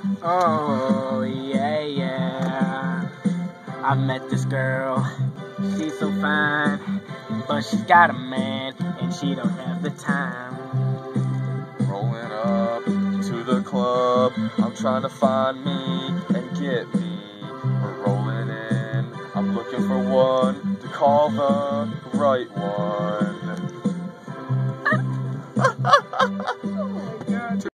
Oh, yeah, yeah. I met this girl, she's so fine, but she's got a man, and she don't have the time. Rolling up to the club, I'm trying to find me and get me. We're rolling in, I'm looking for one to call the right one.